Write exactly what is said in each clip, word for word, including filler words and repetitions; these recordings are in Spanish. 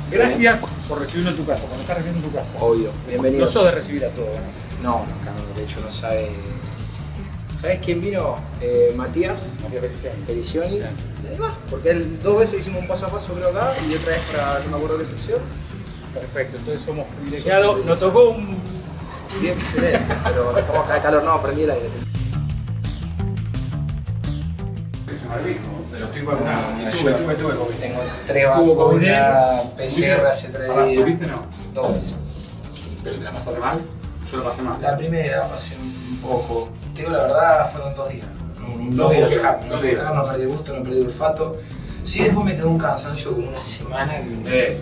Gracias por recibirnos en tu casa, cuando estás recibiendo en tu casa. Obvio, bienvenido. No sos de recibir a todo, ¿no? No, no, no, de hecho no sabe. ¿Sabes quién vino? Eh, Matías. Matías Pericioni. Pericioni. Sí. Además, porque él dos veces hicimos un paso a paso creo acá y otra vez para no me acuerdo qué sección. Perfecto, entonces somos privilegiados. Nos tocó un. Bien excelente, pero estamos acá de calor, no, prendí el aire. Es un barbijo, pero estoy No, vacunado. no, Tuve, yo tuve, tuve COVID. Tengo tres Tuvo vacunas, COVID. P C R hace tres días. ¿Viste no? Dos veces. ¿Pero te la pasaste mal? Yo lo pasé mal. La primera pasé un poco. Te digo la verdad, fueron dos días. No, no, no Dos me días, quejar, no dos me días. quejar, no perdí el gusto, no perdí el olfato. Sí, después me quedó un cansancio como una semana que... Eh.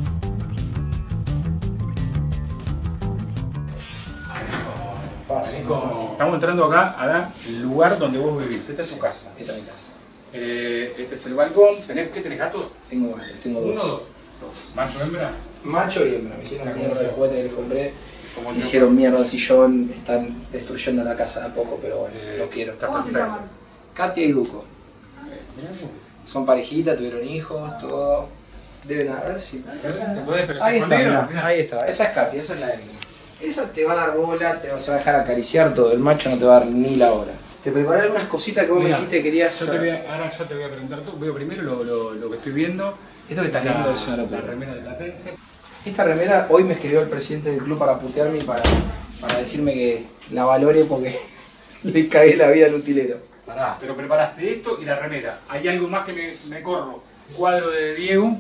Estamos entrando acá al lugar donde vos vivís. Esta es tu casa. Esta es mi casa. Eh, este es el balcón. ¿Tenés, ¿Qué tenés, gatos? Tengo gatos, tengo dos. ¿Uno o dos? Dos. ¿Macho, hembra? Macho y hembra, me hicieron mierda el juguete que les compré. Como Me yo. hicieron mierda el sillón, están destruyendo la casa de a poco, pero bueno, Eh, lo quiero. está ¿Cómo se perfecto. llaman? Katia y Duco. Mirá vos. Son parejita, tuvieron hijos, todo. Deben haber, sí. ¿Te podés pero se Ahí está, escondieron? mirá, ahí está. Esa es Katia, esa es la hembra. Esa te va a dar bola, te va, se va a dejar acariciar todo. El macho no te va a dar ni la hora. Te preparé algunas cositas que vos Mirá, me dijiste que querías. Yo te voy a, ahora yo te voy a preguntar tú. Veo primero lo, lo, lo que estoy viendo. Esto que estás La- viendo es una La locura. remera de Platense. Esta remera, hoy me escribió el presidente del club para putearme y para, para decirme que la valore porque le cagué la vida al utilero. Pará, pero preparaste esto y la remera. Hay algo más que me, me corro. Cuadro de Diego.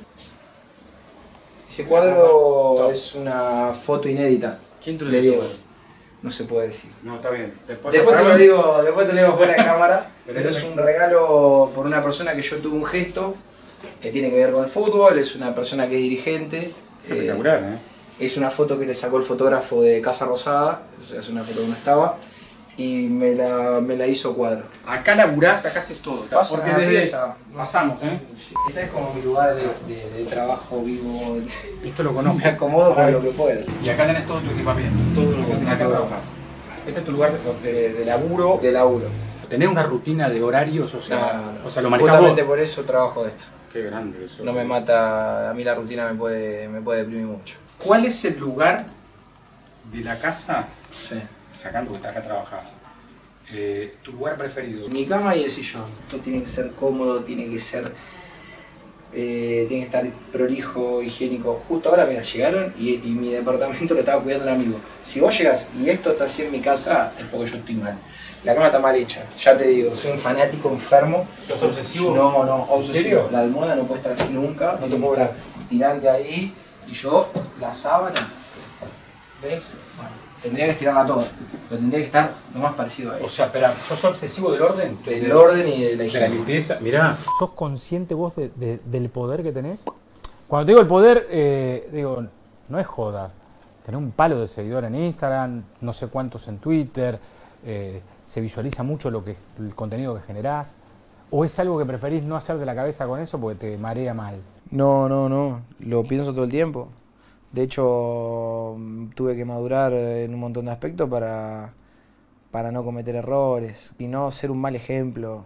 Ese cuadro es una foto inédita. ¿Quién te lo de hizo? Diego. No se puede decir. No, está bien. Después, Después te lo apagame. digo, después te lo digo fuera de cámara. Pero Pero ese es me- un regalo por una persona que yo tuve un gesto que tiene que ver con el fútbol, es una persona que es dirigente. Es eh, espectacular, ¿eh? Es una foto que le sacó el fotógrafo de Casa Rosada, o sea, es una foto que no estaba, y me la, me la hizo cuadro. Acá laburás, acá haces todo. Pasa Porque una desde pieza. pasamos, ¿eh? Sí, este es como mi lugar de, de- de trabajo vivo, Esto lo conozco. me acomodo con lo que puedo. Y acá tenés todo tu equipamiento, todo lo que tenés que trabajar. Este es tu lugar de, de- de laburo. De laburo. ¿Tenés una rutina de horarios? O sea, No, no. o sea lo manejás vos. Justamente por eso trabajo de esto. Qué grande eso. No me mata, a mí la rutina me puede, me puede deprimir mucho. ¿Cuál es el lugar de la casa, Sí. sacando que acá trabajás, eh, tu lugar preferido? Mi cama y el sillón. Esto tiene que ser cómodo, tiene que ser. Eh, tiene que estar prolijo, higiénico. Justo ahora, mira, llegaron y, y mi departamento lo estaba cuidando un amigo. Si vos llegas y esto está así en mi casa, es porque yo estoy mal. La cama está mal hecha, ya te digo, soy un fanático enfermo. ¿Sos obsesivo? No, no, ¿En obsesivo. serio? La almohada no puede estar así nunca, No te tiene puedo que estar tirante ahí. Y yo, la sábana, ¿ves? Bueno, tendría que estirarla toda, pero tendría que estar lo más parecido a O eso. sea, espera, ¿sos obsesivo del orden? Del orden y de la De la higiene. limpieza. Mirá. ¿Sos consciente vos de- de- del poder que tenés? Cuando te digo el poder, eh, digo, no es joda. Tener un palo de seguidor en Instagram, no sé cuántos en Twitter, eh, se visualiza mucho lo que, el contenido que generás. ¿O es algo que preferís no hacer de la cabeza con eso porque te marea mal? No, no, no, lo pienso todo el tiempo. De hecho, mm, tuve que madurar en un montón de aspectos para, para no cometer errores y no ser un mal ejemplo.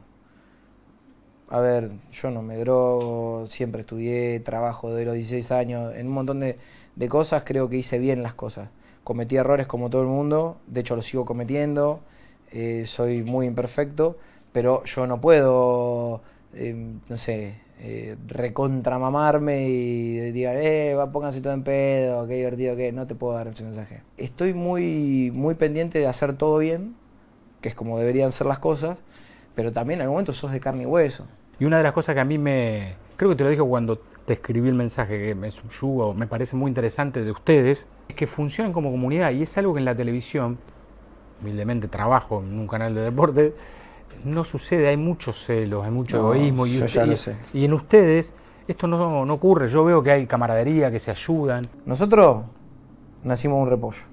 A ver, yo no me drogo, siempre estudié, trabajo de los dieciséis años, en un montón de, de cosas creo que hice bien las cosas. Cometí errores como todo el mundo, de hecho los sigo cometiendo, eh, soy muy imperfecto, pero yo no puedo, eh, no sé, eh, recontramamarme y diga, eh, va, pónganse todo en pedo, qué divertido que es. No te puedo dar ese mensaje. Estoy muy, muy pendiente de hacer todo bien, que es como deberían ser las cosas, pero también en algún momento sos de carne y hueso. Y una de las cosas que a mí me... Creo que te lo dije cuando te escribí el mensaje que me subyuga o me parece muy interesante de ustedes, es que funcionan como comunidad y es algo que en la televisión, humildemente trabajo en un canal de deporte, no sucede, hay muchos celos, hay mucho No, egoísmo y, yo usted- ya lo y- sé. y en ustedes esto no, no ocurre, yo veo que hay camaradería, que se ayudan. Nosotros nacimos de un repollo.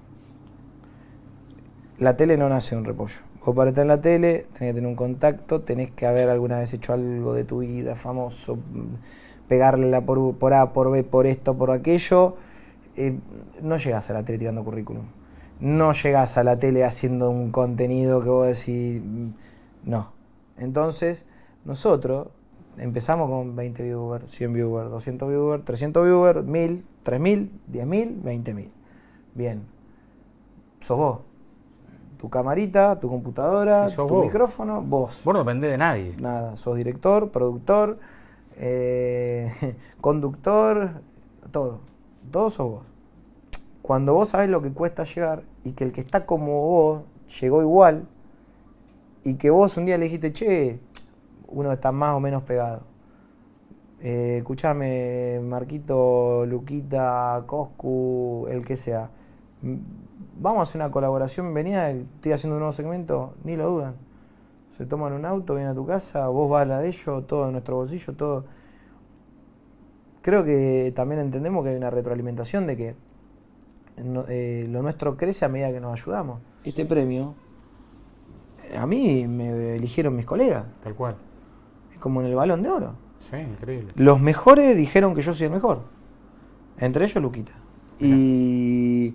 La tele no nace de un repollo. Vos para estar en la tele tenés que tener un contacto, tenés que haber alguna vez hecho algo de tu vida famoso, mm, pegarle la por, por A, por B, por esto, por aquello. Eh, no llegás a la tele tirando currículum. No llegás a la tele haciendo un contenido que vos decís, mm, no. Entonces, nosotros Empezamos con veinte viewers, cien viewers, doscientos viewers, trescientos viewers, mil, tres mil, diez mil, veinte mil. Bien. Sos vos. Tu camarita, tu computadora, tu vos. micrófono, vos. Vos no dependés de nadie. Nada, sos director, productor, eh, conductor, todo. Todo sos vos. Cuando vos sabés lo que cuesta llegar y que el que está como vos llegó igual y que vos un día le dijiste, che, uno está más o menos pegado. Eh, escuchame, Marquito, Luquita, Coscu, el que sea. Vamos a hacer una colaboración, venía, estoy haciendo un nuevo segmento, ni lo dudan. Se toman un auto, vienen a tu casa, vos vas a la de ellos, todo en nuestro bolsillo, todo. Creo que también entendemos que hay una retroalimentación de que no, eh, lo nuestro crece a medida que nos ayudamos. Este premio, a mí me eligieron mis colegas. Tal cual. Es como en el Balón de Oro. Sí, increíble. Los mejores dijeron que yo soy el mejor. Entre ellos Luquita. Mirá. Y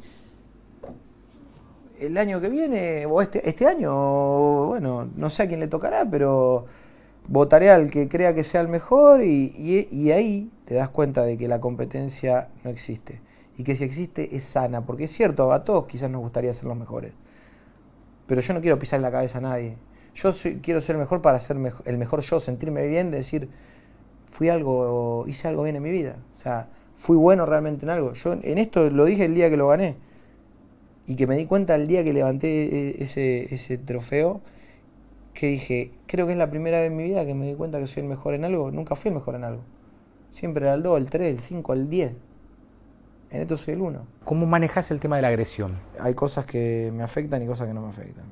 el año que viene, o este, este año, bueno, no sé a quién le tocará, pero votaré al que crea que sea el mejor y, y, y ahí te das cuenta de que la competencia no existe. Y que si existe es sana, porque es cierto, a todos quizás nos gustaría ser los mejores. Pero yo no quiero pisar la cabeza a nadie. Yo soy, quiero ser mejor para ser mejor, el mejor yo, sentirme bien, de decir, fui algo, hice algo bien en mi vida. O sea, fui bueno realmente en algo. Yo en esto lo dije el día que lo gané. Y que me di cuenta el día que levanté ese, ese trofeo, que dije, creo que es la primera vez en mi vida que me di cuenta que soy el mejor en algo. Nunca fui el mejor en algo. Siempre era el dos, el tres, el cinco, el diez. En esto soy el uno. ¿Cómo manejas el tema de la agresión? Hay cosas que me afectan y cosas que no me afectan.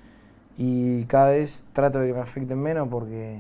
Y cada vez trato de que me afecten menos porque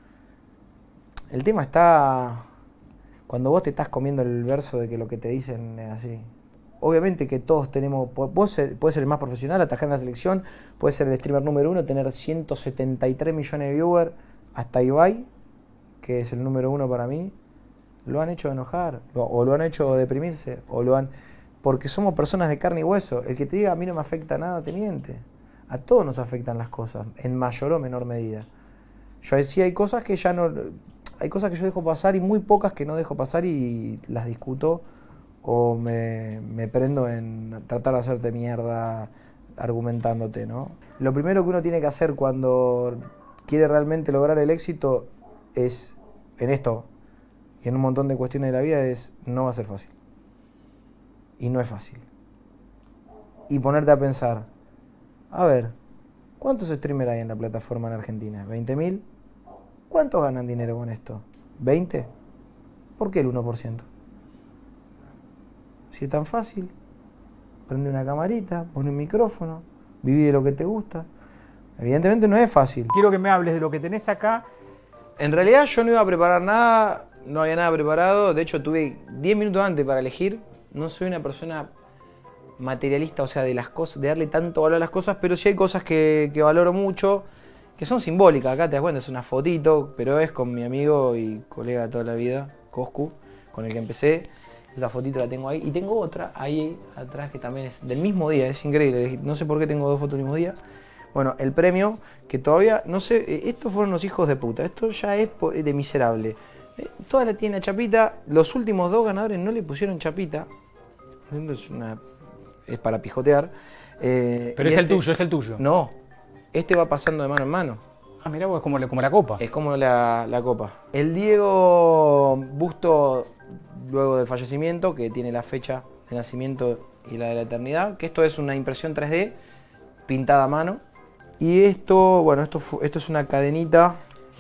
el tema está cuando vos te estás comiendo el verso de que lo que te dicen es así. Obviamente que todos tenemos, vos ser, puedes ser el más profesional, atajar en la selección, puedes ser el streamer número uno, tener ciento setenta y tres millones de viewers, hasta Ibai, que es el número uno para mí, lo han hecho enojar, o lo han hecho deprimirse, o lo han... Porque somos personas de carne y hueso. El que te diga a mí no me afecta nada, te miente. A todos nos afectan las cosas, en mayor o menor medida. Yo decía, hay cosas que ya no... Hay cosas que yo dejo pasar y muy pocas que no dejo pasar y las discuto o me, me prendo en tratar de hacerte mierda argumentándote, ¿no? Lo primero que uno tiene que hacer cuando quiere realmente lograr el éxito es, en esto y en un montón de cuestiones de la vida, es no va a ser fácil. Y no es fácil. Y ponerte a pensar, a ver, ¿cuántos streamers hay en la plataforma en Argentina? ¿veinte mil? ¿Cuántos ganan dinero con esto? ¿veinte? ¿Por qué el uno por ciento? Si es tan fácil, prende una camarita, pone un micrófono, viví de lo que te gusta. Evidentemente no es fácil. Quiero que me hables de lo que tenés acá. En realidad yo no iba a preparar nada, no había nada preparado. De hecho tuve diez minutos antes para elegir. No soy una persona materialista, o sea, de las cosas, de darle tanto valor a las cosas, pero sí hay cosas que, que valoro mucho, que son simbólicas. Acá te das cuenta, es una fotito, pero es con mi amigo y colega de toda la vida, Coscu, con el que empecé. Esa fotito la tengo ahí. Y tengo otra ahí atrás que también es del mismo día, es increíble. No sé por qué tengo dos fotos del mismo día. Bueno, el premio, que todavía, no sé, estos fueron los hijos de puta. Esto ya es de miserable. Toda la tiene chapita. Los últimos dos ganadores no le pusieron chapita. Es, una, es para pijotear. Eh, Pero es este, el tuyo, es el tuyo. No, este va pasando de mano en mano. Ah, mirá vos, es como, como la copa. Es como la, la copa. El Diego busto luego del fallecimiento, que tiene la fecha de nacimiento y la de la eternidad, que esto es una impresión tres D pintada a mano. Y esto, bueno, esto, esto es una cadenita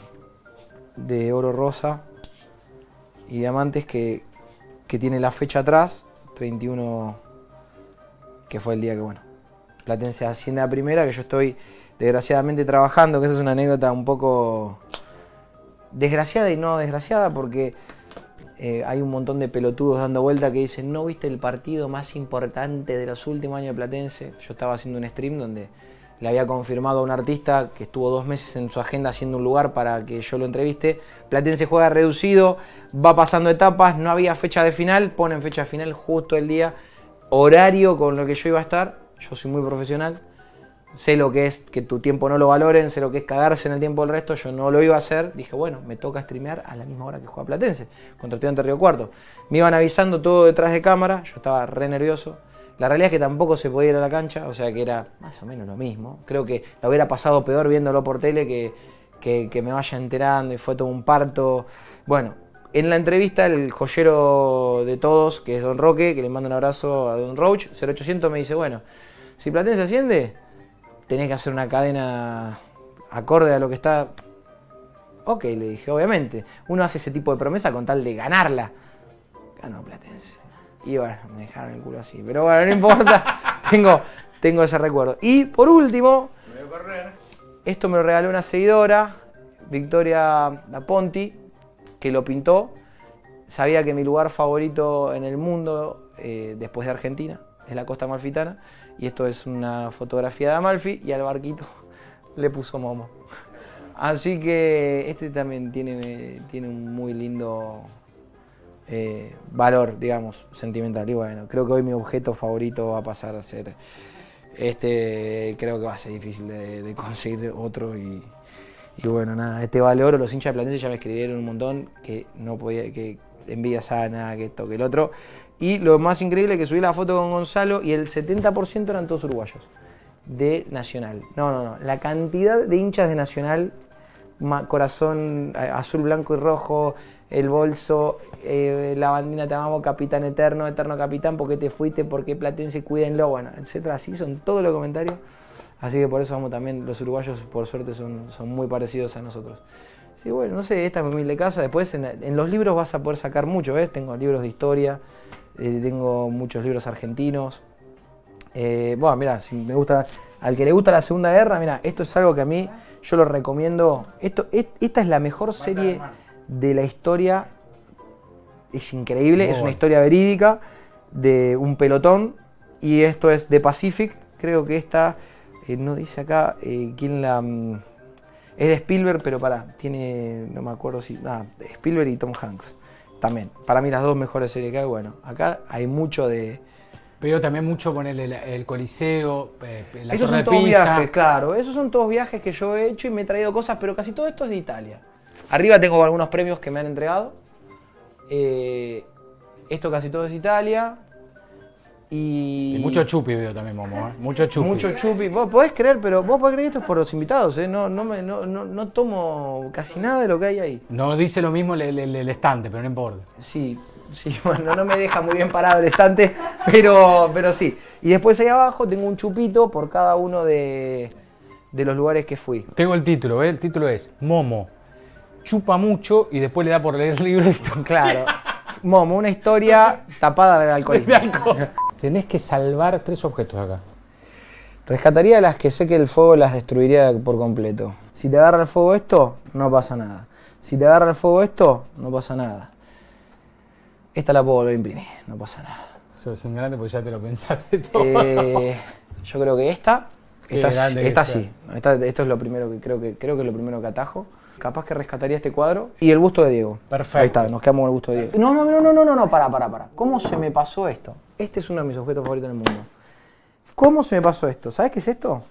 de oro rosa y diamantes que, que tiene la fecha atrás, treinta y uno, que fue el día que, bueno, Platense asciende a primera, que yo estoy desgraciadamente trabajando, que esa es una anécdota un poco desgraciada y no desgraciada, porque eh, hay un montón de pelotudos dando vuelta que dicen, ¿no viste el partido más importante de los últimos años de Platense? Yo estaba haciendo un stream donde le había confirmado a un artista que estuvo dos meses en su agenda haciendo un lugar para que yo lo entreviste. Platense juega reducido, va pasando etapas, no había fecha de final, ponen fecha final justo el día, horario con lo que yo iba a estar, yo soy muy profesional, sé lo que es que tu tiempo no lo valoren, sé lo que es cagarse en el tiempo del resto, yo no lo iba a hacer. Dije, bueno, me toca streamear a la misma hora que juega Platense, contra Estudiantes Río Cuarto. Me iban avisando todo detrás de cámara, yo estaba re nervioso. La realidad es que tampoco se podía ir a la cancha, o sea que era más o menos lo mismo. Creo que lo hubiera pasado peor viéndolo por tele que, que, que me vaya enterando y fue todo un parto. Bueno, en la entrevista el joyero de todos, que es Don Roque, que le mando un abrazo a Don Roach, cero ochocientos me dice, bueno, si Platense asciende, tenés que hacer una cadena acorde a lo que está. Ok, le dije, obviamente. Uno hace ese tipo de promesa con tal de ganarla. Ganó Platense. Y bueno, me dejaron el culo así. Pero bueno, no importa. tengo, tengo ese recuerdo. Y por último, Me voy a correr. Esto me lo regaló una seguidora, Victoria Laponti, que lo pintó. Sabía que mi lugar favorito en el mundo, eh, después de Argentina, es la costa amalfitana. Y esto es una fotografía de Amalfi y al barquito le puso Momo. Así que este también tiene, tiene un muy lindo eh, valor, digamos, sentimental. Y bueno, creo que hoy mi objeto favorito va a pasar a ser este. Creo que va a ser difícil de, de conseguir otro. Y, y bueno, nada, este valor, los hinchas de Platense ya me escribieron un montón que no podía, que envidia sana, que esto, que el otro. Y lo más increíble es que subí la foto con Gonzalo y el setenta por ciento eran todos uruguayos. De Nacional. No, no, no. La cantidad de hinchas de Nacional, corazón azul, blanco y rojo, el bolso, eh, la bandina te amamos, capitán eterno, eterno capitán, ¿por qué te fuiste? ¿Por qué Platense? Cuídenlo, bueno, etcétera. Así son todos los comentarios. Así que por eso vamos también, los uruguayos por suerte son, son muy parecidos a nosotros. Sí, bueno, no sé, esta es mi humilde casa. Después en, en los libros vas a poder sacar mucho, ¿ves? Tengo libros de historia. Eh, tengo muchos libros argentinos. Eh, bueno, mira, si me gusta, al que le gusta la Segunda Guerra, mira, esto es algo que a mí yo lo recomiendo. Esto, es, esta es la mejor serie de la historia. Es increíble, es una historia verídica de un pelotón. Y esto es The Pacific. Creo que esta, eh, no dice acá eh, quién la. Mm, es de Spielberg, pero pará, tiene, no me acuerdo si. Ah, Spielberg y Tom Hanks. También, para mí las dos mejores series que hay. Bueno, acá hay mucho de... Pero también mucho con el, el, el Coliseo, eh, la Esos Torre son todos de Pisa. viajes, claro. Esos son todos viajes que yo he hecho y me he traído cosas, pero casi todo esto es de Italia. Arriba tengo algunos premios que me han entregado. Eh, esto casi todo es Italia. Y... y mucho chupi veo también, Momo, ¿eh? Mucho chupi. Mucho chupi. Vos podés creer, pero vos podés creer que esto es por los invitados, ¿eh? No, no, me, no, no, no tomo casi nada de lo que hay ahí. No dice lo mismo el, el, el estante, pero no importa. Sí, sí, bueno, no me deja muy bien parado el estante, pero, pero sí. Y después ahí abajo tengo un chupito por cada uno de, de los lugares que fui. Tengo el título, ¿ves? El título es Momo chupa mucho y después le da por leer libros. Claro. Momo, una historia tapada del alcoholismo. Tenés que salvar tres objetos acá. Rescataría las que sé que el fuego las destruiría por completo. Si te agarra el fuego esto, no pasa nada. Si te agarra el fuego esto, no pasa nada. Esta la puedo volver a imprimir, no pasa nada. Sos un grande porque ya te lo pensaste todo. Eh, yo creo que esta, esta, grande esta que sí. Esta, esto es lo primero que creo que creo que es lo primero que atajo. Capaz que rescataría este cuadro y el busto de Diego. Perfecto. Ahí está, nos quedamos con el busto de Diego. No, no, no, no, no, no, no, para, para, para. ¿Cómo se me pasó esto? Este es uno de mis objetos favoritos en el mundo. ¿Cómo se me pasó esto? ¿Sabes qué es esto?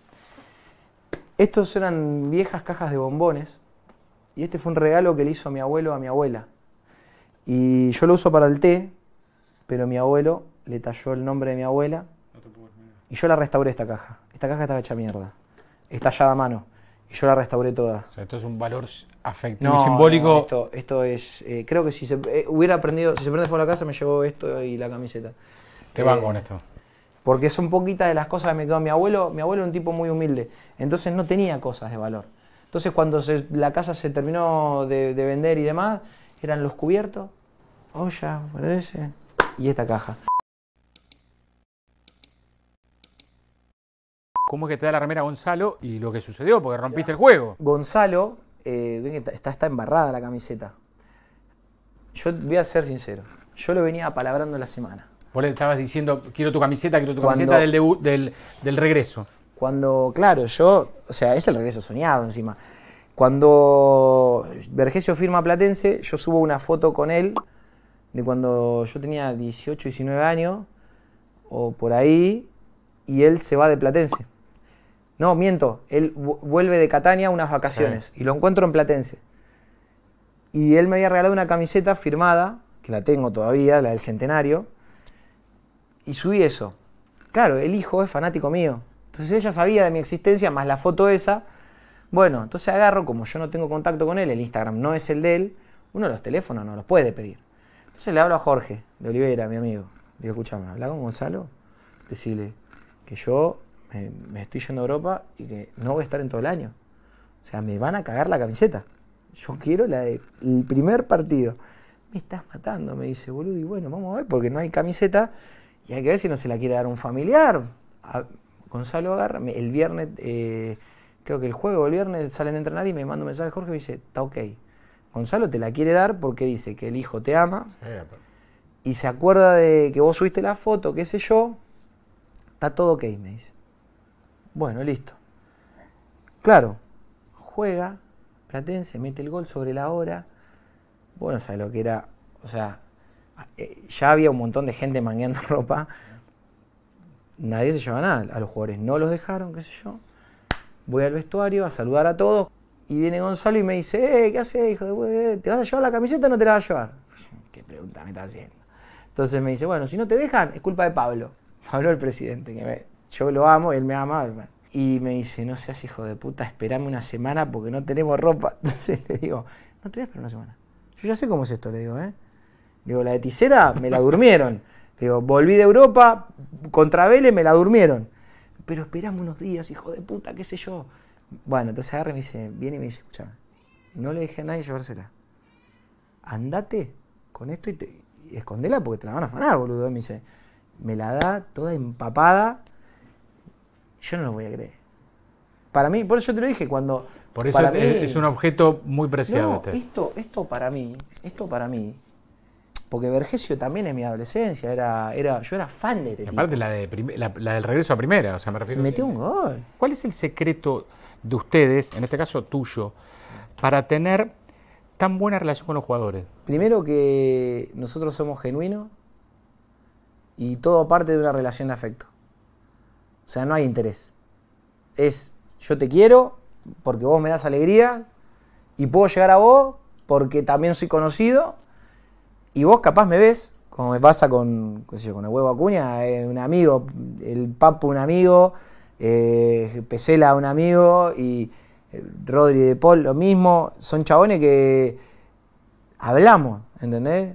Estos eran viejas cajas de bombones y este fue un regalo que le hizo mi abuelo a mi abuela. Y yo lo uso para el té, pero mi abuelo le talló el nombre de mi abuela y yo la restauré esta caja. Esta caja estaba hecha mierda. Está tallada a mano. Y yo la restauré toda. O sea, esto es un valor afectivo No, y simbólico. no, esto, esto es... Eh, creo que si se eh, hubiera aprendido... Si se prende fuego a la casa me llevó esto y la camiseta. Te van Eh, con esto. Porque son poquitas de las cosas que me quedó mi abuelo. Mi abuelo era un tipo muy humilde. Entonces no tenía cosas de valor. Entonces cuando se, la casa se terminó de, de vender y demás, eran los cubiertos, olla, parece, y esta caja. ¿Cómo es que te da la remera Gonzalo y lo que sucedió? Porque rompiste el juego. Gonzalo, eh, ven que está, está embarrada la camiseta. Yo voy a ser sincero, yo lo venía apalabrando la semana. Vos le estabas diciendo, quiero tu camiseta, quiero tu Cuando- camiseta del, debut, del, del regreso. Cuando, claro, yo, o sea, es el regreso soñado encima. Cuando Vergesio firma a Platense, yo subo una foto con él de cuando yo tenía dieciocho, diecinueve años, o por ahí, y él se va de Platense. No, miento. Él vuelve de Catania unas vacaciones sí. y lo encuentro en Platense. Y él me había regalado una camiseta firmada, que la tengo todavía, la del centenario, y subí eso. Claro, el hijo es fanático mío. Entonces ella sabía de mi existencia, más la foto esa. Bueno, entonces agarro, como yo no tengo contacto con él, el Instagram no es el de él, uno de los teléfonos no los puede pedir. Entonces le hablo a Jorge de Olivera, mi amigo. Le digo, escuchame, habla con Gonzalo, decirle que yo me, me estoy yendo a Europa y que no voy a estar en todo el año. O sea, me van a cagar la camiseta. Yo quiero la del primer partido. Me estás matando, me dice, boludo, y bueno, vamos a ver, porque no hay camiseta y hay que ver si no se la quiere dar un familiar. A, Gonzalo agarra, el viernes, eh, creo que el jueves o el viernes salen de entrenar y me manda un mensaje a Jorge y me dice, está ok. Gonzalo te la quiere dar porque dice que el hijo te ama y se acuerda de que vos subiste la foto, qué sé yo, está todo ok, me dice. Bueno, listo. Claro, juega, Platense, mete el gol sobre la hora. Bueno, ¿sabes lo que era? O sea, ya había un montón de gente mangueando ropa. Nadie se llevaba nada. A los jugadores no los dejaron, qué sé yo. Voy al vestuario a saludar a todos. Y viene Gonzalo y me dice, eh, ¿qué haces, hijo de puta? ¿Te vas a llevar la camiseta o no te la vas a llevar? ¿Qué pregunta me estás haciendo? Entonces me dice, bueno, si no te dejan, es culpa de Pablo. Pablo el presidente, que me, yo lo amo, él me ama. Y me dice, no seas hijo de puta, esperame una semana porque no tenemos ropa. Entonces le digo, no te voy a esperar una semana. Yo ya sé cómo es esto, le digo, ¿eh? Le digo, la de Tisera me la durmieron. Le digo, volví de Europa, contra Vélez me la durmieron. Pero esperame unos días, hijo de puta, qué sé yo. Bueno, entonces agarra y me dice, viene y me dice, escuchame, no le dejé a nadie llevársela. Andate con esto y, te, y escondela porque te la van a afanar, boludo. Me dice, me la da toda empapada. Yo no lo voy a creer. Para mí, por eso yo te lo dije, cuando... Por eso para es, mí, es un objeto muy preciado. No, este. esto, esto para mí, esto para mí, porque Vergesio también en mi adolescencia, era, era, yo era fan de este tipo. Aparte la, de prim- la, la del regreso a primera, o sea, me refiero... Metió un gol. ¿Cuál es el secreto de ustedes, en este caso tuyo, para tener tan buena relación con los jugadores? Primero que nosotros somos genuinos y todo parte de una relación de afecto. O sea, no hay interés. Es, yo te quiero porque vos me das alegría y puedo llegar a vos porque también soy conocido y vos capaz me ves, como me pasa con, qué sé yo, con el Huevo Acuña, eh, un amigo, el Papu un amigo, eh, Pesela un amigo y eh, Rodri de Paul lo mismo. Son chabones que hablamos, ¿entendés?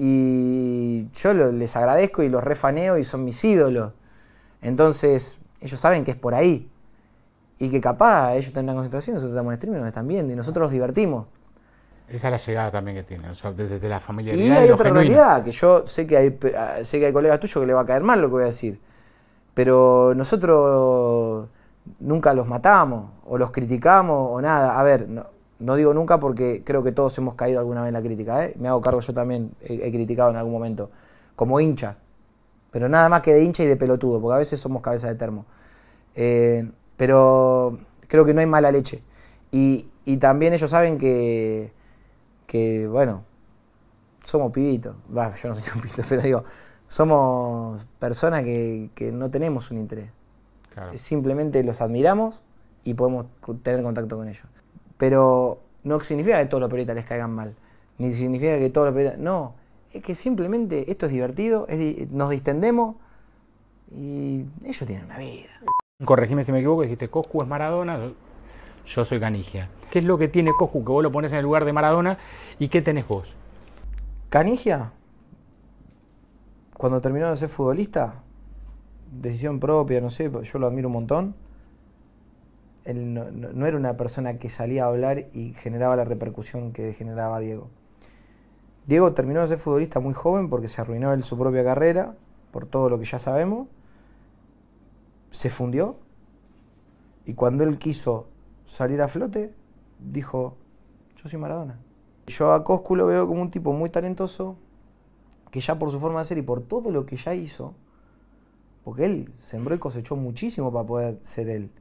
Y yo lo, les agradezco y los refaneo y son mis ídolos. Entonces, ellos saben que es por ahí. Y que capaz ellos están en la concentración, nosotros estamos en streaming, nos están viendo y nosotros los divertimos. Esa es la llegada también que tiene, o sea, desde, desde la familiaridad. Y hay lo otra genuino. realidad, que yo sé que hay, sé que hay colegas tuyos que le va a caer mal lo que voy a decir. Pero nosotros nunca los matamos, o los criticamos, o nada. A ver, no, no digo nunca porque creo que todos hemos caído alguna vez en la crítica, ¿eh? Me hago cargo, yo también he, he criticado en algún momento, como hincha. Pero nada más que de hincha y de pelotudo, porque a veces somos cabeza de termo. Eh, pero creo que no hay mala leche. Y, y también ellos saben que, que, bueno, somos pibitos. Bah, yo no soy un pibito, pero digo, somos personas que, que no tenemos un interés. Claro. Simplemente los admiramos y podemos tener contacto con ellos. Pero no significa que todos los periodistas les caigan mal. Ni significa que todos los periodistas... No, es que simplemente esto es divertido, es, nos distendemos y ellos tienen una vida. Corregime si me equivoco, dijiste Coscu es Maradona, yo, yo soy Canigia. ¿Qué es lo que tiene Coscu que vos lo pones en el lugar de Maradona y qué tenés vos? Canigia, cuando terminó de ser futbolista, decisión propia, no sé, yo lo admiro un montón. Él no, no, no era una persona que salía a hablar y generaba la repercusión que generaba Diego. Diego terminó de ser futbolista muy joven porque se arruinó él su propia carrera, por todo lo que ya sabemos. Se fundió y cuando él quiso salir a flote, dijo, yo soy Maradona. Yo a Coscu lo veo como un tipo muy talentoso, que ya por su forma de ser y por todo lo que ya hizo, porque él sembró y cosechó muchísimo para poder ser él.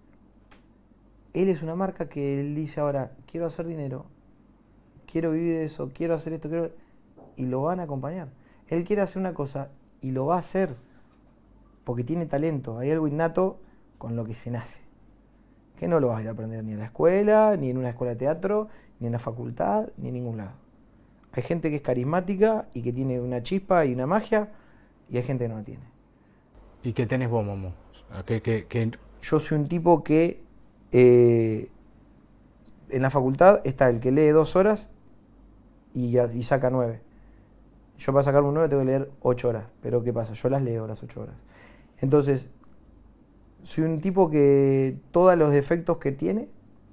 Él es una marca que él dice ahora, quiero hacer dinero, quiero vivir de eso, quiero hacer esto, quiero... y lo van a acompañar. Él quiere hacer una cosa y lo va a hacer. Porque tiene talento, hay algo innato con lo que se nace. que no lo vas a ir a aprender ni en la escuela, ni en una escuela de teatro, ni en la facultad, ni en ningún lado. Hay gente que es carismática y que tiene una chispa y una magia, y hay gente que no la tiene. ¿Y qué tenés vos, Momo? ¿Qué, qué, qué? Yo soy un tipo que eh, en la facultad está el que lee dos horas y, y saca nueve. Yo para sacar un nueve tengo que leer ocho horas, pero ¿qué pasa? Yo las leo las ocho horas. Entonces, soy un tipo que todos los defectos que tiene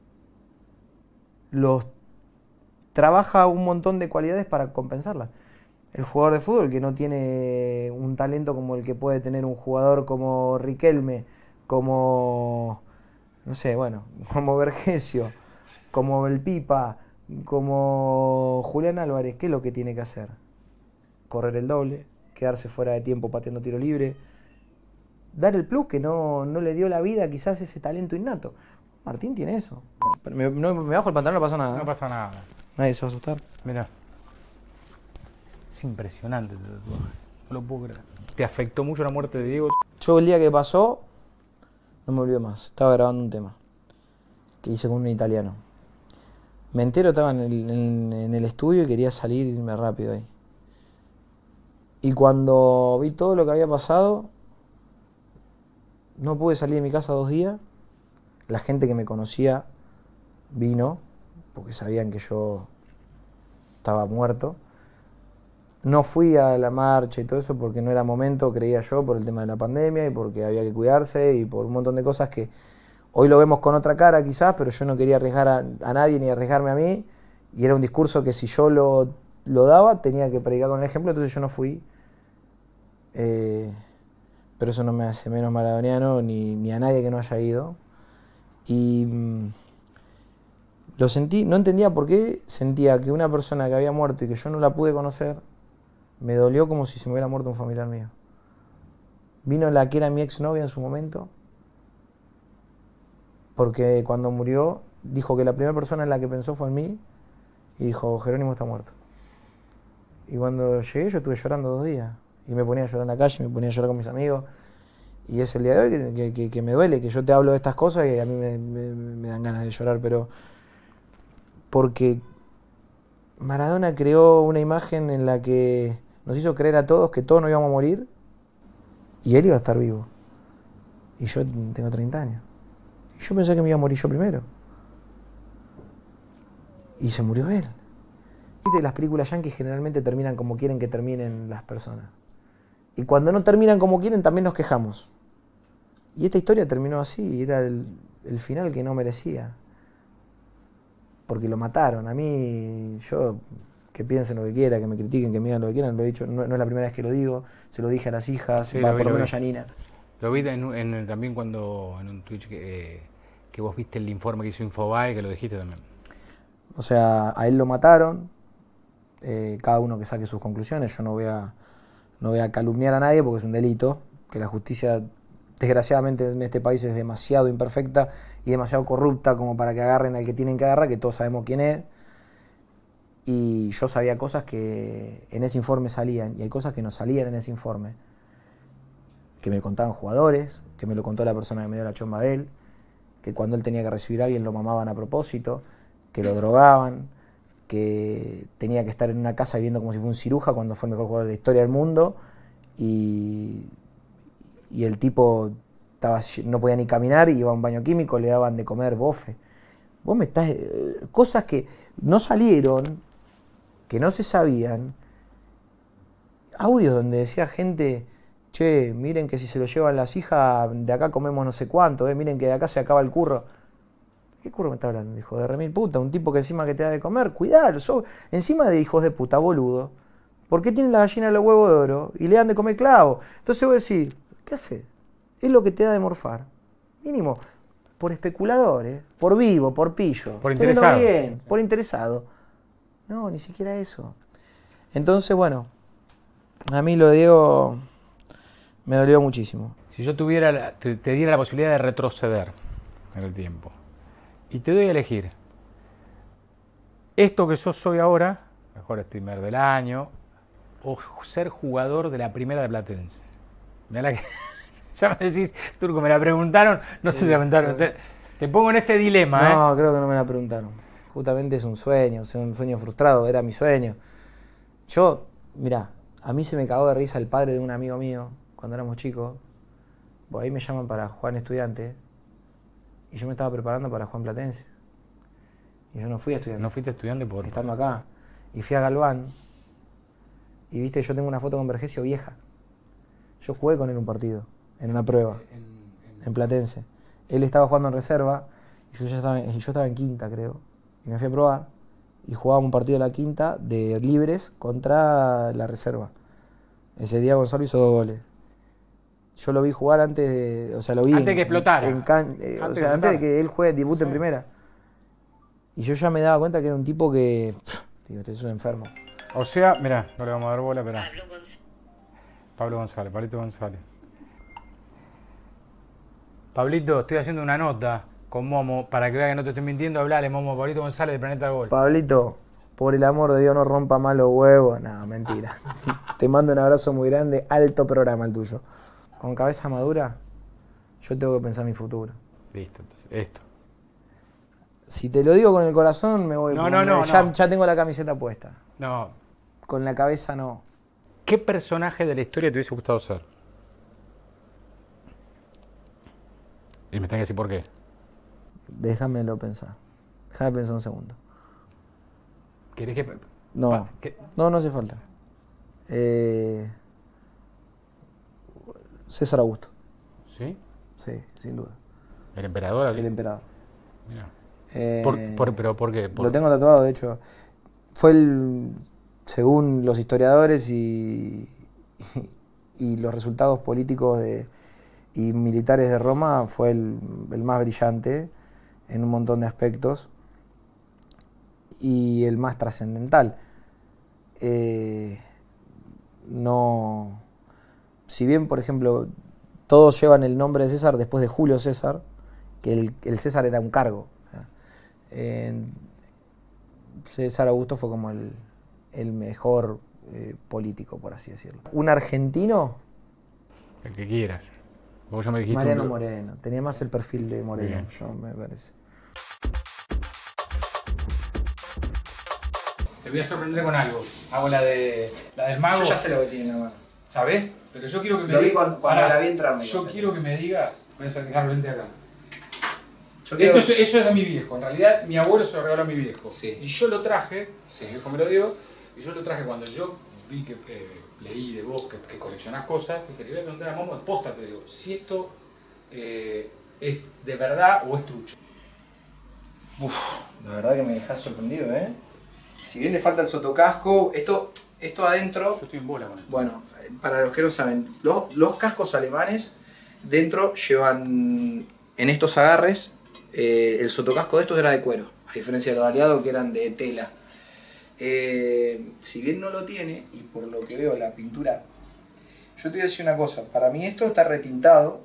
los trabaja un montón de cualidades para compensarlas. El jugador de fútbol que no tiene un talento como el que puede tener un jugador como Riquelme, como, no sé, bueno, como Vergesio, como el Pipa, como Julián Álvarez, ¿qué es lo que tiene que hacer? Correr el doble, quedarse fuera de tiempo pateando tiro libre, dar el plus que no, no le dio la vida quizás ese talento innato. Martín tiene eso. Me, no, me bajo el pantalón, no pasa nada. No pasa nada. Nadie se va a asustar. Mirá. Es impresionante este tatuaje. No lo puedo creer. ¿Te afectó mucho la muerte de Diego? Yo el día que pasó, no me olvido más. Estaba grabando un tema que hice con un italiano. Me entero, estaba en el, en, en el estudio y quería salir y irme rápido ahí. Y cuando vi todo lo que había pasado, no pude salir de mi casa dos días. La gente que me conocía vino, porque sabían que yo estaba muerto. No fui a la marcha y todo eso porque no era momento, creía yo, por el tema de la pandemia y porque había que cuidarse y por un montón de cosas que hoy lo vemos con otra cara quizás, pero yo no quería arriesgar a, a nadie ni arriesgarme a mí. Y era un discurso que si yo lo, lo daba, tenía que predicar con el ejemplo, entonces yo no fui. Eh, pero eso no me hace menos maradoniano ni, ni a nadie que no haya ido. Y mmm, lo sentí, no entendía por qué sentía que una persona que había muerto y que yo no la pude conocer, me dolió como si se me hubiera muerto un familiar mío. Vino la que era mi exnovia en su momento, porque cuando murió dijo que la primera persona en la que pensó fue en mí y dijo, Jerónimo está muerto. Y cuando llegué yo estuve llorando dos días y me ponía a llorar en la calle, me ponía a llorar con mis amigos. Y es el día de hoy que, que, que, que me duele, que yo te hablo de estas cosas y a mí me, me, me dan ganas de llorar, pero porque Maradona creó una imagen en la que nos hizo creer a todos que todos nos íbamos a morir y él iba a estar vivo. Y yo tengo treinta años. Y yo pensé que me iba a morir yo primero. Y se murió él. ¿Viste? Las películas yankees generalmente terminan como quieren que terminen las personas. Y cuando no terminan como quieren también nos quejamos. Y esta historia terminó así, era el, el final que no merecía. Porque lo mataron. A mí, yo, que piensen lo que quieran, que me critiquen, que me digan lo que quieran, lo he dicho, no, no es la primera vez que lo digo, se lo dije a las hijas, Sí, va, lo vi, por lo lo menos vi. Janina. Lo vi en, en, también cuando en un Twitch que, eh, que vos viste el informe que hizo Infobae, que lo dijiste también. O sea, a él lo mataron, eh, cada uno que saque sus conclusiones, yo no voy a, no voy a calumniar a nadie porque es un delito, que la justicia desgraciadamente en este país es demasiado imperfecta y demasiado corrupta como para que agarren al que tienen que agarrar, que todos sabemos quién es. Y yo sabía cosas que en ese informe salían y hay cosas que no salían en ese informe. Que me contaban jugadores, que me lo contó la persona que me dio la chomba de él, que cuando él tenía que recibir a alguien lo mamaban a propósito, que lo drogaban, que tenía que estar en una casa viviendo como si fuera un ciruja cuando fue el mejor jugador de la historia del mundo y... y el tipo estaba, no podía ni caminar, iba a un baño químico, le daban de comer bofe. Vos me estás... Eh, cosas que no salieron, que no se sabían. Audios donde decía gente, che, miren que si se lo llevan las hijas, de acá comemos no sé cuánto, eh, miren que de acá se acaba el curro. ¿Qué curro me está hablando, hijo de remil puta? Un tipo que encima que te da de comer, cuidado, so, encima de hijos de puta, boludo. ¿Por qué tienen la gallina de los huevos de oro y le dan de comer clavo? Entonces voy a decir, ¿qué hace? Es lo que te da de morfar. Mínimo, por especulador, ¿eh? Por vivo, por pillo. Por interesado. Bien, por interesado. No, ni siquiera eso. Entonces, bueno, a mí lo de Diego me dolió muchísimo. Si yo tuviera la, te, te diera la posibilidad de retroceder en el tiempo y te doy a elegir esto que sos hoy ahora, mejor streamer del año, o ser jugador de la primera de Platense. Mirá la que... Ya me decís, Turco, me la preguntaron, no sé si la preguntaron ustedes. Te pongo en ese dilema, ¿eh? No, creo que no me la preguntaron. Justamente es un sueño, es un sueño frustrado, era mi sueño. Yo, mirá, a mí se me cagó de risa el padre de un amigo mío cuando éramos chicos. Pues ahí me llaman para Juan Estudiante y yo me estaba preparando para Juan Platense. Y yo no fui estudiante. No fuiste estudiante por... Estando acá. Y fui a Galván y viste, yo tengo una foto con Vergesio vieja. Yo jugué con él un partido, en una prueba, en, en... en Platense. Él estaba jugando en reserva y yo ya estaba, yo estaba en quinta, creo. Y me fui a probar y jugábamos un partido de la quinta de libres contra la reserva. Ese día Gonzalo hizo dos goles. Yo lo vi jugar antes de, o sea, lo vi antes en, que explotara. En, en can, eh, antes o sea, antes de que él juegue, debute sí. en primera. Y yo ya me daba cuenta que era un tipo que, pff, digo, este es un enfermo. O sea, mirá, no le vamos a dar bola, pero Pablo González. Pablo González, Pablito González. Pablito, estoy haciendo una nota con Momo para que vea que no te estoy mintiendo. Hablale, Momo, Pablito González de Planeta Gol. Pablito, por el amor de Dios, no rompa más los huevos. No, mentira. Te mando un abrazo muy grande. Alto programa el tuyo. Con cabeza madura, yo tengo que pensar mi futuro. Listo, entonces, esto. Si te lo digo con el corazón, me voy. No, no, no, ya, no. ya tengo la camiseta puesta. No. Con la cabeza no. ¿Qué personaje de la historia te hubiese gustado ser? Y me tenés que decir por qué. Déjamelo pensar. Déjame pensar un segundo. ¿Querés que...? No, Va, ¿qué? no, no hace falta. Eh... César Augusto. ¿Sí? Sí, sin duda. ¿El emperador? El emperador. Mira. Eh, ¿Por, por, ¿Pero por qué? Por... Lo tengo tatuado, de hecho. Fue el, según los historiadores y, y, y los resultados políticos de, y militares de Roma, fue el, el más brillante en un montón de aspectos y el más trascendental. Eh, no... Si bien, por ejemplo, todos llevan el nombre de César después de Julio César, que el, el César era un cargo. Eh, César Augusto fue como el, el mejor eh, político, por así decirlo. ¿Un argentino? El que quieras. Vos ya me dijiste Mariano un... Moreno. Tenía más el perfil de Moreno, Bien. yo me parece. Te voy a sorprender con algo. Hago la de la del mago. Yo ya sé lo que tiene la mano. ¿Sabés? Pero yo quiero que me Lo vi digas. cuando, cuando la vi entrar. Yo quiero que me digas. Voy a dejarlo entre acá. Yo quiero... Esto es, eso es de mi viejo. En realidad, mi abuelo se lo regaló a mi viejo. Sí. Y yo lo traje, sí. Mi viejo me lo dio, y yo lo traje cuando yo vi que eh, leí de vos que, que coleccionás cosas. Dije, le voy a preguntar a Momo, posta, te digo, si esto eh, es de verdad o es trucho. Uf, la verdad que me dejás sorprendido, ¿eh? Si bien le falta el sotocasco, esto, esto adentro... Yo estoy en bola con esto. Bueno, para los que no saben, los, los cascos alemanes dentro llevan en estos agarres, eh, el sotocasco de estos era de cuero, a diferencia de los aliados que eran de tela. Eh, si bien no lo tiene, y por lo que veo la pintura, yo te voy a decir una cosa, para mí esto está repintado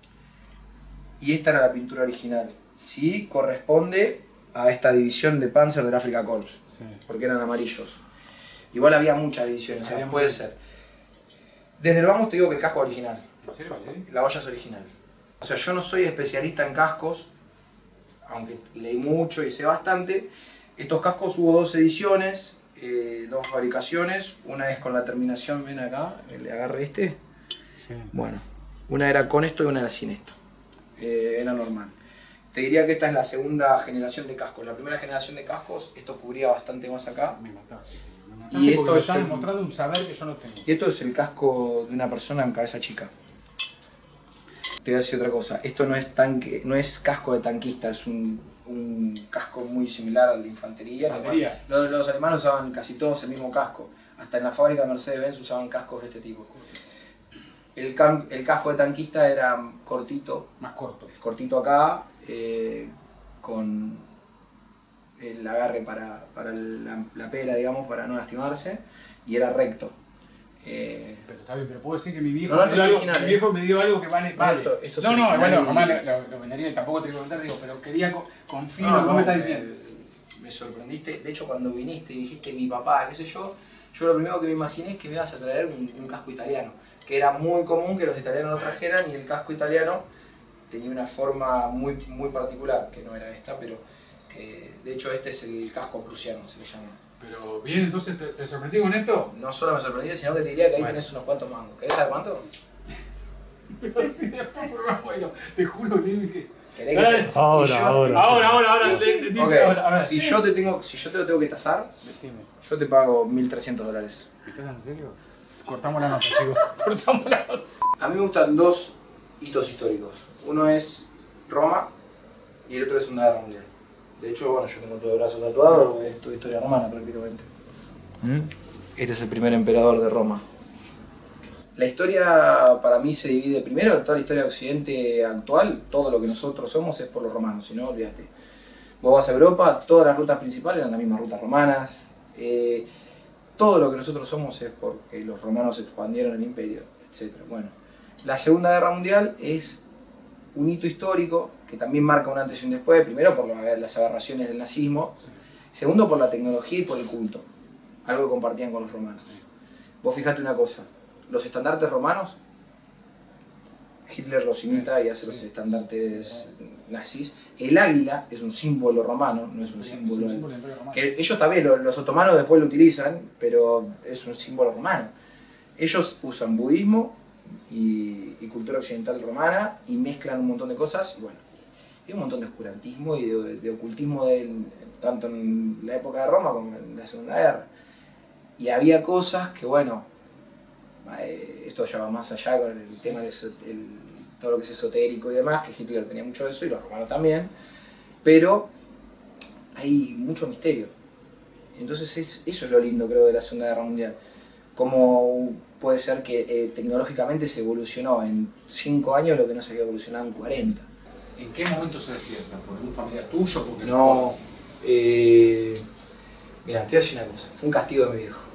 y esta era la pintura original. Sí corresponde a esta división de Panzer del Afrika Korps, sí. Porque eran amarillos. Igual había muchas divisiones, o sea, puede ser. Desde el vamos te digo que el casco es original. ¿En serio? ¿Sí? La olla es original. O sea, yo no soy especialista en cascos, aunque leí mucho y sé bastante. Estos cascos hubo dos ediciones, eh, dos fabricaciones. Una es con la terminación, ven acá, le agarre este. Sí. Bueno, una era con esto y una era sin esto. Eh, era normal. Te diría que esta es la segunda generación de cascos. La primera generación de cascos, esto cubría bastante más acá. Me mataste. Y esto es están el, mostrando un saber que yo no tengo. Y esto es el casco de una persona en cabeza chica. Te voy a decir otra cosa. Esto no es tanque, no es casco de tanquista, es un, un casco muy similar al de infantería. ¿Infantería? Los, los alemanes usaban casi todos el mismo casco. Hasta en la fábrica de Mercedes-Benz usaban cascos de este tipo. El, cam, el casco de tanquista era cortito. Más corto. Cortito acá, eh, con el agarre para, para la, la pera, digamos, para no lastimarse, y era recto. Eh, pero está bien, pero puedo decir que mi viejo, no, no, me, dio algo, original, mi viejo me dio algo que vale. vale. Esto, esto no, no, bueno, y... jamás lo, lo, lo vendería y tampoco te iba a preguntar, digo, pero quería co confirmar no, lo que no, me estás diciendo. Me, me sorprendiste, de hecho cuando viniste y dijiste mi papá, qué sé yo, yo lo primero que me imaginé es que me ibas a traer un, un casco italiano, que era muy común que los italianos lo trajeran y el casco italiano tenía una forma muy, muy particular, que no era esta, pero que de hecho este es el casco prusiano, se le llama. Pero bien, entonces, ¿te, te sorprendí con esto? No solo me sorprendí, sino que te diría que ahí bueno. tenés unos cuantos mangos. ¿Querés saber cuánto? Sí, bueno, te juro que... ¿Querés que te... Ahora, si yo... ahora. Ahora, ahora, ahora, le- le- dice Ok, ahora, a ver. si yo te tengo, si yo te lo tengo que tasar, Decime, yo te pago mil trescientos dólares. ¿estás en serio? Cortamos la nota, chicos. Cortamos la nota. A mí me gustan dos hitos históricos. Uno es Roma y el otro es Segunda Guerra Mundial. De hecho, bueno, yo tengo todo el brazo tatuado, es toda historia romana prácticamente. Este es el primer emperador de Roma. La historia para mí se divide primero, toda la historia de Occidente actual, todo lo que nosotros somos es por los romanos, si no, olvídate. Vos vas a Europa, todas las rutas principales eran las mismas rutas romanas. Eh, todo lo que nosotros somos es porque los romanos expandieron el imperio, etcétera. Bueno, la Segunda Guerra Mundial es un hito histórico que también marca un antes y un después, primero por la- las aberraciones del nazismo, segundo por la tecnología y por el culto, algo que compartían con los romanos. Vos fijate una cosa, los estandartes romanos, Hitler los imita y hace los estandartes nazis, el águila es un símbolo romano, no es un símbolo... Que ellos también, lo- los otomanos después lo utilizan, pero es un símbolo romano. Ellos usan budismo y, y cultura occidental romana y mezclan un montón de cosas y bueno, y un montón de oscurantismo y de, de ocultismo del, tanto en la época de Roma como en la Segunda Guerra. Y había cosas que bueno, eh, esto ya va más allá con el tema de eso- el- todo lo que es esotérico y demás, que Hitler tenía mucho de eso y los romanos también, pero hay mucho misterio. Entonces es- eso es lo lindo creo de la Segunda Guerra Mundial. Cómo puede ser que eh, tecnológicamente se evolucionó en cinco años lo que no se había evolucionado en cuarenta. ¿En qué momento se despierta? ¿Por algún familiar tuyo? Porque No, eh, mira, te voy a decir una cosa, fue un castigo de mi viejo.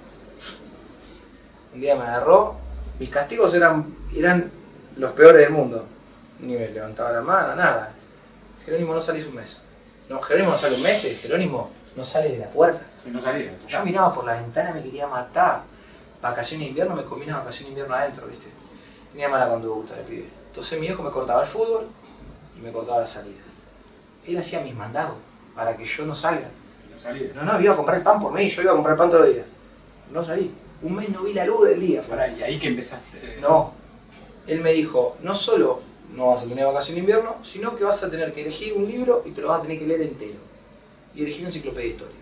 Un día me agarró, mis castigos eran, eran los peores del mundo. Ni me levantaba la mano, nada. Jerónimo no salís un mes. No, Jerónimo no sale un mes, Jerónimo no sale de la puerta. Si no salía. Yo miraba por la ventana, me quería matar. Vacaciones de invierno, me comí una vacación de invierno adentro, ¿viste? Tenía mala conducta de pibe. Entonces mi viejo me cortaba el fútbol y me cortaba la salida. Él hacía mis mandados para que yo no salga. No salía. No, no, iba a comprar el pan por mí, yo iba a comprar pan todos los días. No salí. Un mes no vi la luz del día. Pará, y ahí que empezaste. eh, No. Él me dijo, no solo no vas a tener vacación de invierno, sino que vas a tener que elegir un libro y te lo vas a tener que leer entero. Y elegí una enciclopedia de historia.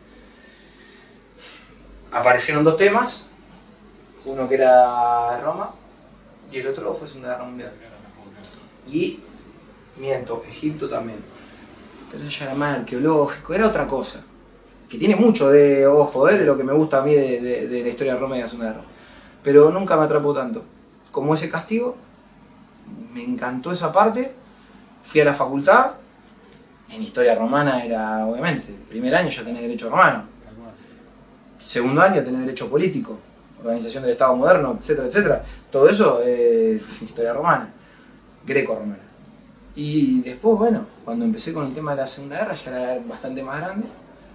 Aparecieron dos temas, uno que era Roma y el otro fue Segunda Guerra Mundial. Y, miento, Egipto también. Pero eso ya era más arqueológico, era otra cosa. Que tiene mucho de ojo, ¿eh? De lo que me gusta a mí de, de- de la historia de Roma y de la Segunda Guerra. Pero nunca me atrapó tanto. Como ese castigo, me encantó esa parte. Fui a la facultad. En historia romana era, obviamente, el primer año ya tenés derecho romano. tal cual. Segundo año tenés derecho político, organización del Estado moderno, etcétera, etcétera. Todo eso es historia romana, greco-romana. Y después, bueno, cuando empecé con el tema de la Segunda Guerra ya era bastante más grande.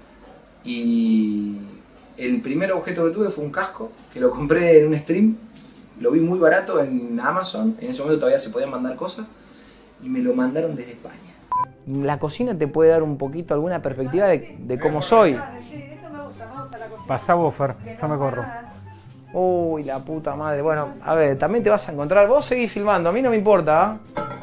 Y el primer objeto que tuve fue un casco, que lo compré en un stream. Lo vi muy barato en Amazon, en ese momento todavía se podían mandar cosas. Y me lo mandaron desde España. La cocina te puede dar un poquito alguna perspectiva de, de cómo soy. Pasá vos, Fer, yo me corro. Uy, la puta madre. Bueno, a ver, también te vas a encontrar. Vos seguís filmando, a mí no me importa. ¿ah?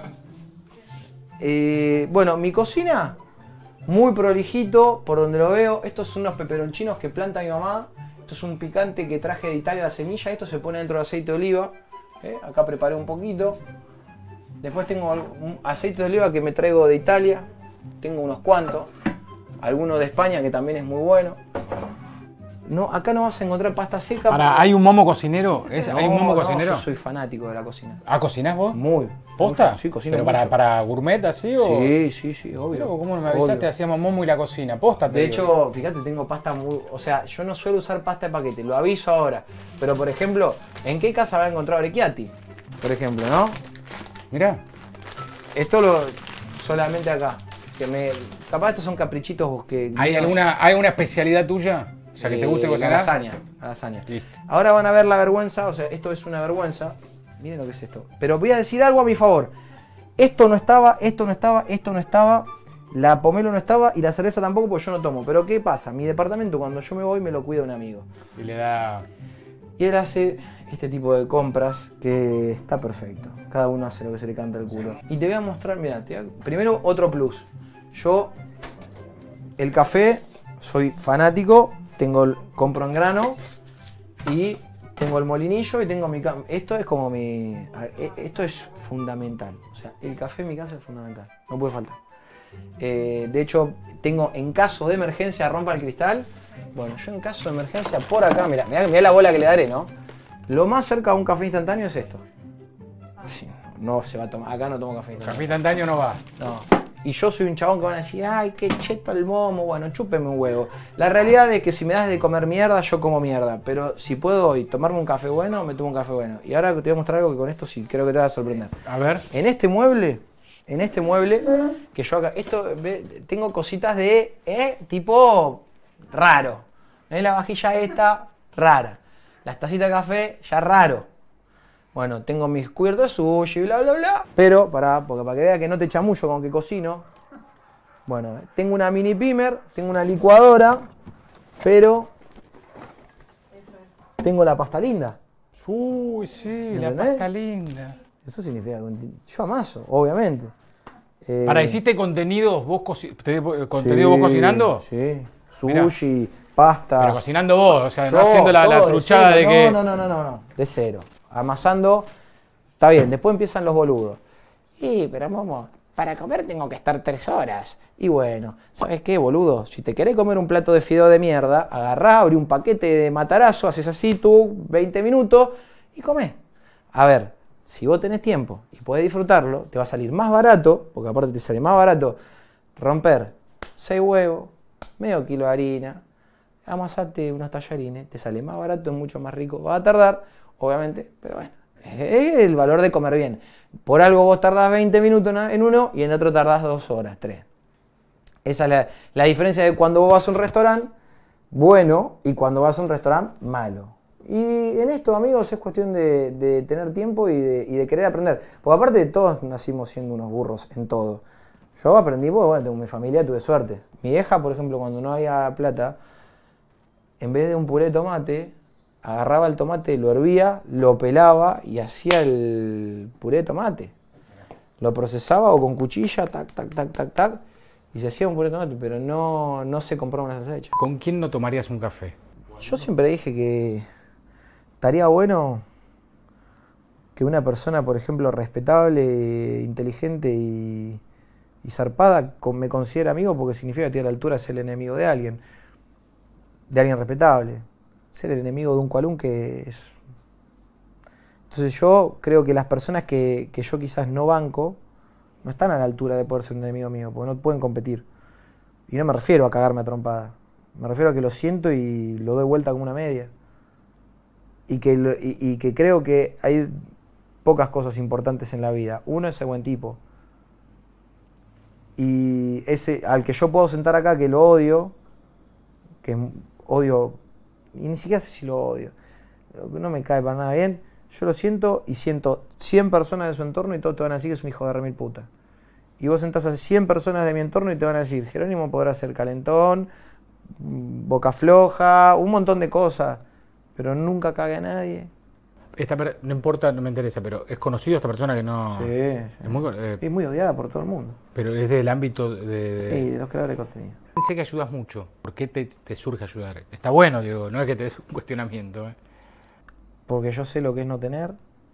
Eh, bueno, mi cocina, muy prolijito, por donde lo veo. Estos son unos peperoncinos que planta mi mamá. Esto es un picante que traje de Italia, la semilla. Esto se pone dentro de aceite de oliva. ¿eh? Acá preparé un poquito. Después tengo un aceite de oliva que me traigo de Italia. Tengo unos cuantos. Alguno de España que también es muy bueno. No, acá no vas a encontrar pasta seca. Ahora, porque- ¿hay un momo cocinero? ¿Es- No, ¿Hay un momo no, cocinero? yo soy fanático de la cocina. ¿Ah, cocinás vos? Muy. ¿Posta? muy- Sí, cocino ¿Pero para, mucho. para gourmet así o...? Sí, sí, sí, obvio. Pero, ¿cómo no me avisaste? obvio. Hacíamos momo y la cocina. Posta, te De digo. hecho, fíjate, tengo pasta muy... O sea, yo no suelo usar pasta de paquete, lo aviso ahora. Pero, por ejemplo, ¿en qué casa va a encontrar Orecchiati? Por ejemplo, ¿no? Mirá. Esto lo... solamente acá. Que me... Capaz estos son caprichitos que... ¿Hay míos. alguna, ¿Hay una especialidad tuya? O sea, que te guste Eh, cocinar. La lasaña, la lasaña. Listo. Ahora van a ver la vergüenza, o sea, esto es una vergüenza. Miren lo que es esto. Pero voy a decir algo a mi favor. Esto no estaba, esto no estaba, esto no estaba, la pomelo no estaba y la cerveza tampoco porque yo no tomo. Pero ¿qué pasa? Mi departamento cuando yo me voy me lo cuida un amigo. Y le da... Y él hace este tipo de compras que está perfecto. Cada uno hace lo que se le canta el culo. Y te voy a mostrar, mira, primero otro plus. Yo, el café, soy fanático, tengo el, compro en grano y tengo el molinillo y tengo mi... Esto es como mi... Esto es fundamental. O sea, el café en mi casa es fundamental. No puede faltar. Eh, de hecho, tengo en caso de emergencia, rompa el cristal. Bueno, yo en caso de emergencia, por acá, mirá, mirá, mirá la bola que le daré, ¿no? Lo más cerca a un café instantáneo es esto. Sí, no se va a tomar, acá no tomo café instantáneo. Café instantáneo no va. No. Y yo soy un chabón que van a decir, ay, qué cheto el momo, bueno, chúpeme un huevo. La realidad es que si me das de comer mierda, yo como mierda. Pero si puedo hoy tomarme un café bueno, me tomo un café bueno. Y ahora te voy a mostrar algo que con esto sí creo que te va a sorprender. A ver. En este mueble, en este mueble, que yo acá, esto, ve, tengo cositas de, eh, tipo, raro. ¿Eh? La vajilla esta, rara. Las tacitas de café, ya raro. Bueno, tengo mis cubiertos de sushi, bla, bla, bla. Pero, pará, porque para que vea que no te chamullo con que cocino. Bueno, tengo una mini pimer, tengo una licuadora, pero tengo la pasta linda. Uy, sí, la ¿Entendés? pasta linda. Eso significa que yo amaso, obviamente. Eh, Para, ¿hiciste contenidos vos, coci te- contenido sí, vos cocinando? Sí, sushi, mirá, pasta. Pero cocinando vos, o sea, Yo, no haciendo la, la todo de truchada cero. de que... No, no, no, no, no, de cero. Amasando, está bien, después empiezan los boludos. Y, pero Momo, para comer tengo que estar tres horas. Y bueno, ¿sabes qué, boludo? Si te querés comer un plato de fideo de mierda, agarrá, abrí un paquete de matarazo, haces así tú, veinte minutos, y comés. A ver, si vos tenés tiempo y podés disfrutarlo, te va a salir más barato, porque aparte te sale más barato, romper seis huevos, medio kilo de harina, amasate unos tallarines, te sale más barato, es mucho más rico, va a tardar, obviamente, pero bueno, es el valor de comer bien. Por algo vos tardás veinte minutos en uno y en otro tardás dos horas, tres. Esa es la, la diferencia de cuando vos vas a un restaurante bueno y cuando vas a un restaurante malo. Y en esto, amigos, es cuestión de, de tener tiempo y de, y de querer aprender. Porque aparte de todos nacimos siendo unos burros en todo. Yo aprendí, porque bueno, tengo mi familia, tuve suerte. Mi vieja, por ejemplo, cuando no había plata, en vez de un puré de tomate, agarraba el tomate, lo hervía, lo pelaba y hacía el puré de tomate. Lo procesaba o con cuchilla, tac, tac, tac, tac, tac, y se hacía un puré de tomate, pero no, no se compraba una salsa hecha. ¿Con quién no tomarías un café? Yo siempre dije que estaría bueno que una persona, por ejemplo, respetable, inteligente y, y zarpada, me considere amigo porque significa que tiene la altura de ser el enemigo de alguien, de alguien respetable. Ser el enemigo de un cualún que es... Entonces yo creo que las personas que, que yo quizás no banco no están a la altura de poder ser un enemigo mío, porque no pueden competir. Y no me refiero a cagarme a trompada, me refiero a que lo siento y lo doy vuelta como una media. Y que, y, y que creo que hay pocas cosas importantes en la vida. Uno es ser buen tipo. Y ese al que yo puedo sentar acá, que lo odio, que odio, y ni siquiera sé si lo odio, no me cae para nada bien, yo lo siento y siento cien personas de su entorno y todos te van a decir que es un hijo de remil puta. Y vos sentás a cien personas de mi entorno y te van a decir, Jerónimo podrá ser calentón, boca floja, un montón de cosas, pero nunca cague a nadie. Esta no importa, no me interesa, pero ¿es conocido esta persona que no...? Sí, es, sí. Muy, eh, es muy odiada por todo el mundo. Pero es del ámbito de... de... Sí, de los creadores de contenido. Pensé que ayudas mucho. ¿Por qué te, te surge ayudar? Está bueno, digo, no es que te des un cuestionamiento. ¿eh? Porque yo sé lo que es no tener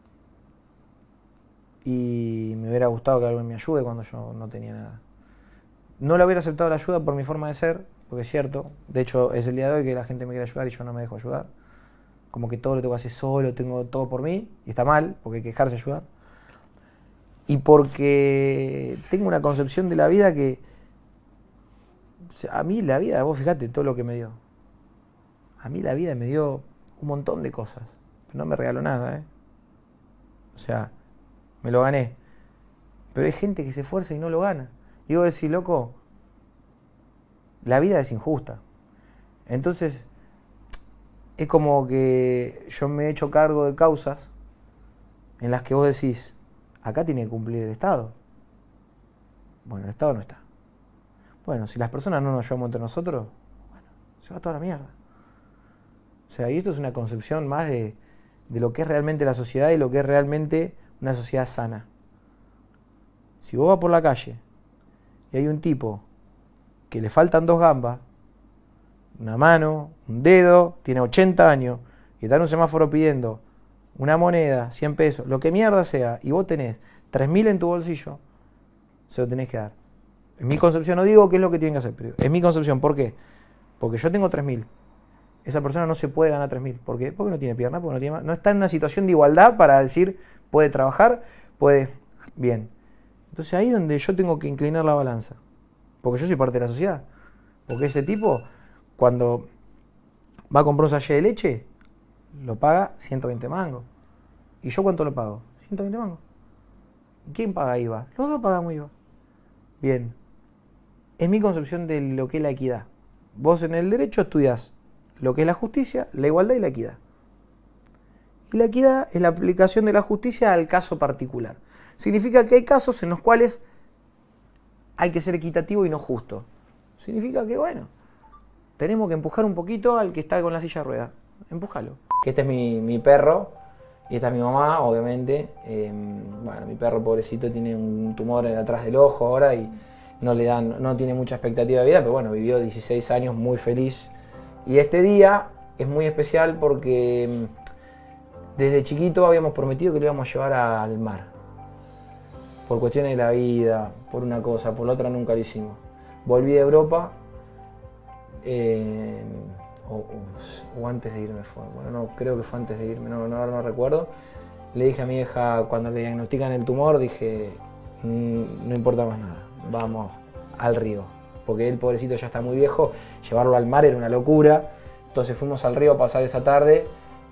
y me hubiera gustado que alguien me ayude cuando yo no tenía nada. No le hubiera aceptado la ayuda por mi forma de ser, porque es cierto. De hecho, es el día de hoy que la gente me quiere ayudar y yo no me dejo ayudar. Como que todo lo tengo que hacer solo, tengo todo por mí, y está mal, porque hay que dejarse ayudar. Y porque tengo una concepción de la vida que... O sea, a mí la vida, vos fijate todo lo que me dio. A mí la vida me dio un montón de cosas, pero no me regaló nada, ¿eh? O sea, me lo gané. Pero hay gente que se esfuerza y no lo gana. Y vos decís, loco, la vida es injusta. Entonces... es como que yo me he hecho cargo de causas en las que vos decís, acá tiene que cumplir el Estado. Bueno, el Estado no está. Bueno, si las personas no nos llevamos entre nosotros, bueno, se va toda la mierda. O sea, y esto es una concepción más de, de lo que es realmente la sociedad y lo que es realmente una sociedad sana. Si vos vas por la calle y hay un tipo que le faltan dos gambas, una mano, un dedo, tiene ochenta años y está en un semáforo pidiendo una moneda, cien pesos, lo que mierda sea, y vos tenés tres mil en tu bolsillo, se lo tenés que dar. En mi concepción, no digo qué es lo que tienen que hacer, pero es mi concepción. ¿Por qué? Porque yo tengo tres mil. Esa persona no se puede ganar tres mil. ¿Por qué? Porque no tiene pierna, porque no tiene, no está en una situación de igualdad para decir, puede trabajar, puede... Bien. Entonces ahí es donde yo tengo que inclinar la balanza. Porque yo soy parte de la sociedad. Porque ese tipo, cuando va a comprar un sachet de leche, lo paga ciento veinte mangos. ¿Y yo cuánto lo pago? ciento veinte mangos. ¿Quién paga I V A? Los dos pagamos I V A. Bien. Es mi concepción de lo que es la equidad. Vos en el derecho estudiás lo que es la justicia, la igualdad y la equidad. Y la equidad es la aplicación de la justicia al caso particular. Significa que hay casos en los cuales hay que ser equitativo y no justo. Significa que, bueno, tenemos que empujar un poquito al que está con la silla de ruedas. Empújalo. Este es mi, mi perro y esta es mi mamá, obviamente. Eh, bueno, mi perro, pobrecito, tiene un tumor atrás del ojo ahora y no le dan, no tiene mucha expectativa de vida, pero bueno, vivió dieciséis años muy feliz. Y este día es muy especial porque desde chiquito habíamos prometido que lo íbamos a llevar al mar. Por cuestiones de la vida, por una cosa, por la otra nunca lo hicimos. Volví de Europa, eh, o, o, o antes de irme fue, bueno, no, creo que fue antes de irme, no, no, no recuerdo. Le dije a mi hija, cuando le diagnostican el tumor, dije, no importa más nada, vamos al río. Porque el pobrecito ya está muy viejo, llevarlo al mar era una locura. Entonces fuimos al río a pasar esa tarde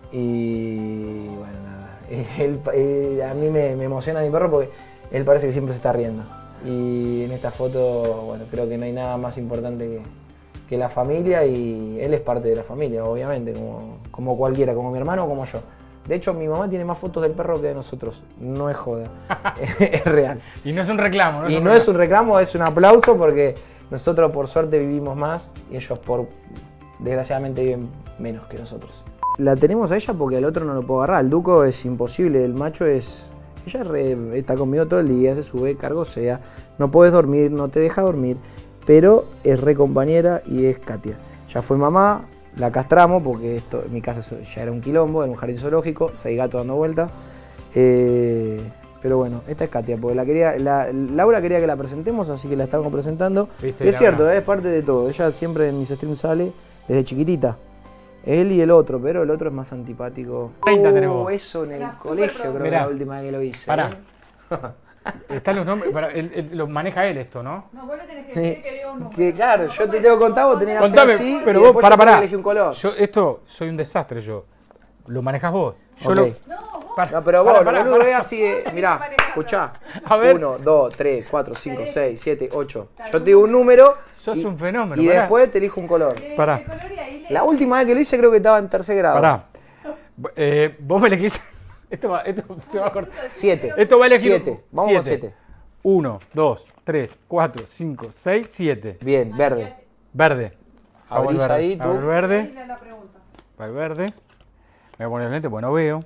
y bueno, nada. Él, él, a mí me, me emociona mi perro porque él parece que siempre se está riendo. Y en esta foto, bueno, creo que no hay nada más importante que, que la familia y él es parte de la familia, obviamente, como, como cualquiera, como mi hermano o como yo. De hecho, mi mamá tiene más fotos del perro que de nosotros. No es joda, es real. Y no es un reclamo. No es y un no reclamo. es un reclamo, es un aplauso porque nosotros por suerte vivimos más y ellos por desgraciadamente viven menos que nosotros. La tenemos a ella porque al otro no lo puedo agarrar. El Duco es imposible, el macho es... Ella re, está conmigo todo el día, se sube, cargo sea, no puedes dormir, no te deja dormir, pero es re compañera y es Katia. Ya fue mamá, la castramos porque esto, en mi casa ya era un quilombo, era un jardín zoológico, seis gatos dando vueltas. Eh, pero bueno, esta es Katia, porque la quería, la, Laura quería que la presentemos, así que la estamos presentando. ¿Viste, y es Laura? cierto, es parte de todo. Ella siempre en mis streams sale desde chiquitita. Él y el otro, pero el otro es más antipático. treinta Oh, tenemos. eso en el Era colegio, súper creo que Mirá. la última vez que lo hice. Pará. ¿eh? Están los nombres, para, él, él- lo maneja él esto, ¿no? No, vos le tenés que decir que diga un número. Que claro, No, yo te ¿cómo tengo es? contado, vos tenés que hacer Contame, así pero y vos, después pará, yo tengo que pará. elegir un color. Yo, esto, soy un desastre yo. Lo manejas vos. Yo Ok. lo, No, vos. pará, No, pero pará, vos, pará, lo boludo, pará. es así de, mirá, escuchá. A ver. uno, dos, tres, cuatro, cinco, seis, siete, ocho. Yo te digo un número Sos y, un fenómeno, y pará. después te elijo un color. Le- Pará. el color y ahí le- La última vez que lo hice creo que estaba en tercer grado. Pará. Eh, vos me elegís. Esto, va, esto se va a cortar. Siete. Esto va a elegir. Siete. Vamos con siete. uno, dos, tres, cuatro, cinco, seis, siete. Bien, verde. Verde. Hago el Abrís verde. ahí, tú. Hago el verde. Ahí le- la pregunta. Para el verde. Me voy a poner el lente porque no veo.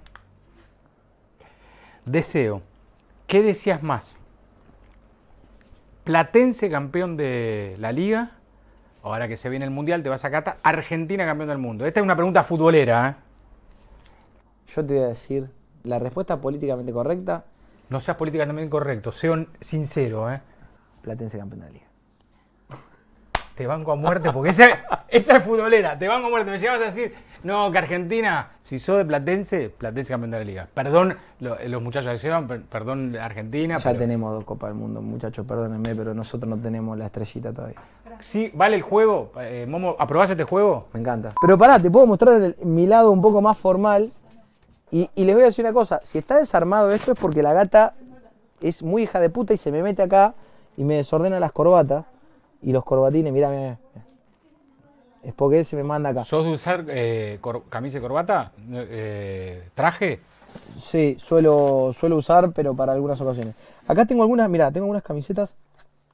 Deseo. ¿Qué deseas más? ¿Platense campeón de la Liga? Ahora que se viene el Mundial, te vas a Qatar. Argentina campeón del mundo. Esta es una pregunta futbolera, ¿eh? Yo te voy a decir la respuesta políticamente correcta. No seas políticamente correcto, sea sincero, ¿eh? Platense campeón de la liga. Te banco a muerte porque esa, esa es futbolera. Te banco a muerte. Me llegabas a decir, no, que Argentina, si sos de Platense, Platense campeón de la Liga. Perdón lo- los muchachos de Seban, per- perdón Argentina. Ya pero tenemos dos Copas del Mundo, muchachos, perdónenme, pero nosotros no tenemos la estrellita todavía. Sí, vale el juego. Eh, Momo, ¿aprobás este juego? Me encanta. Pero pará, te puedo mostrar el- mi lado un poco más formal. Y, y les voy a decir una cosa, si está desarmado esto es porque la gata es muy hija de puta y se me mete acá y me desordena las corbatas y los corbatines, mirá, mirá, mirá. Es porque él se me manda acá. ¿Sos de usar eh, cor- camisa y corbata? Eh, ¿Traje? Sí, suelo, suelo usar, pero para algunas ocasiones. Acá tengo algunas, mirá, tengo algunas camisetas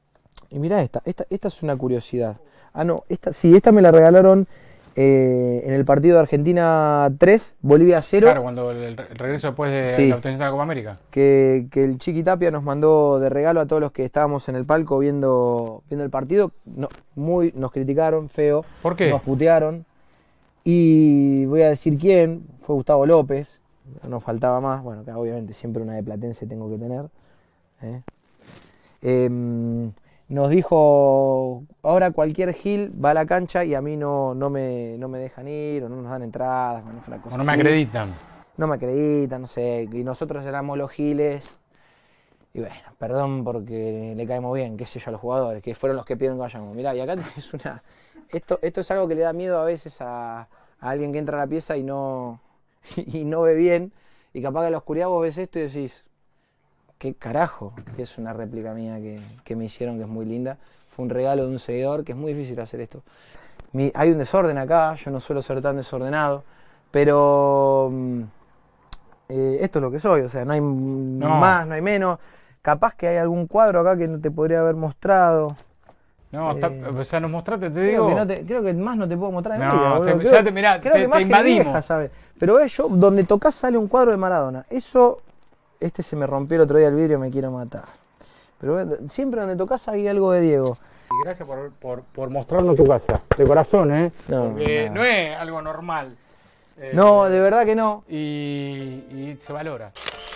Y mirá esta, esta, esta es una curiosidad. Ah, no, esta, sí, esta me la regalaron eh, en el partido de Argentina tres, Bolivia cero. Claro, cuando el, el regreso después de Sí. la obtención de la Copa América. Que, que el Chiqui Tapia nos mandó de regalo a todos los que estábamos en el palco viendo, viendo el partido. No, muy, nos criticaron, feo. ¿Por qué? Nos putearon. Y voy a decir quién, fue Gustavo López. No faltaba más. Bueno, que obviamente siempre una de Platense tengo que tener. ¿eh? Eh, nos dijo, ahora cualquier gil va a la cancha y a mí no, no, me, no me dejan ir o no nos dan entradas. Bueno, fue una cosa O no me así. acreditan. No me acreditan, no sé, y nosotros éramos los giles. Y bueno, perdón porque le caemos bien, qué sé yo, a los jugadores, que fueron los que pidieron que vayamos. Mirá, y acá es una... Esto, esto es algo que le da miedo a veces a, a alguien que entra a la pieza y no, y no ve bien. Y capaz que en la oscuridad vos ves esto y decís, ¿qué carajo? Que es una réplica mía que, que me hicieron, que es muy linda. Fue un regalo de un seguidor, que es muy difícil hacer esto. Mi, hay un desorden acá, yo no suelo ser tan desordenado, pero... Eh, esto es lo que soy, o sea, no hay no. más, no hay menos. Capaz que hay algún cuadro acá que no te podría haber mostrado. No, eh, está, o sea, nos mostraste, te creo digo. Que no te, creo que más no te puedo mostrar en No, vida, te, creo, ya te, mirá, creo te, que más te que invadimos. vieja, ¿sabes? Pero ves, yo, donde tocas sale un cuadro de Maradona. Eso, este se me rompió el otro día el vidrio y me quiero matar. Pero siempre donde tocas hay algo de Diego. Y gracias por, por, por mostrarnos tu casa, de corazón, ¿eh? No, Porque nada. no es algo normal. Eh, No, de verdad que no. Y, y se valora.